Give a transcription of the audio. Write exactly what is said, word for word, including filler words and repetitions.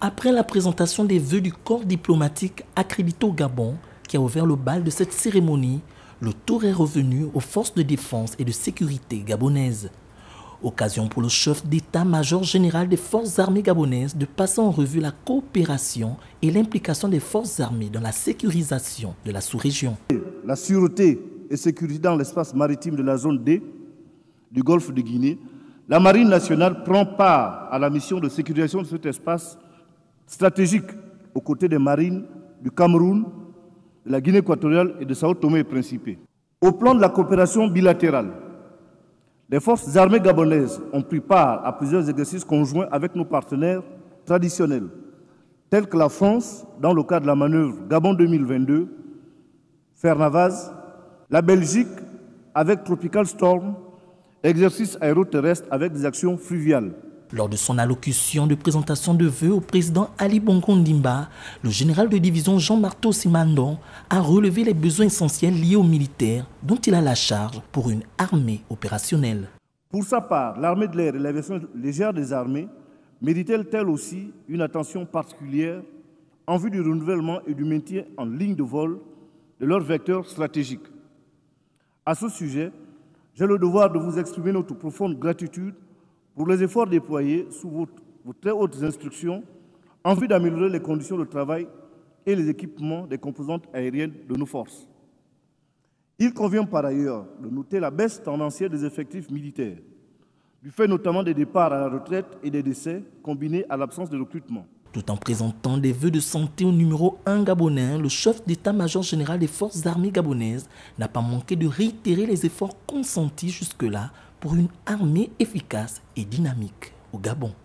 Après la présentation des vœux du corps diplomatique accrédité au Gabon, qui a ouvert le bal de cette cérémonie, le tour est revenu aux forces de défense et de sécurité gabonaises. Occasion pour le chef d'état-major général des forces armées gabonaises de passer en revue la coopération et l'implication des forces armées dans la sécurisation de la sous-région. La sûreté et sécurité dans l'espace maritime de la zone D du golfe de Guinée, la Marine nationale prend part à la mission de sécurisation de cet espace stratégique aux côtés des marines du Cameroun, de la Guinée équatoriale et de Sao Tomé et Principe. Au plan de la coopération bilatérale, les forces armées gabonaises ont pris part à plusieurs exercices conjoints avec nos partenaires traditionnels, tels que la France dans le cadre de la manœuvre Gabon deux mille vingt-deux, Fernavaz, la Belgique avec Tropical Storm, exercice aéroterrestre avec des actions fluviales. Lors de son allocution de présentation de vœux au président Ali Bongo Ndimba, le général de division Jean-Marteau Simandon a relevé les besoins essentiels liés aux militaires dont il a la charge pour une armée opérationnelle. Pour sa part, l'armée de l'air et l'aviation légère des armées méritent-elles aussi une attention particulière en vue du renouvellement et du maintien en ligne de vol de leurs vecteurs stratégiques. À ce sujet, j'ai le devoir de vous exprimer notre profonde gratitude pour les efforts déployés sous vos, vos très hautes instructions en vue d'améliorer les conditions de travail et les équipements des composantes aériennes de nos forces. Il convient par ailleurs de noter la baisse tendancielle des effectifs militaires, du fait notamment des départs à la retraite et des décès combinés à l'absence de recrutement. Tout en présentant des vœux de santé au numéro un gabonais, le chef d'état-major général des forces armées gabonaises n'a pas manqué de réitérer les efforts consentis jusque-là pour une armée efficace et dynamique au Gabon.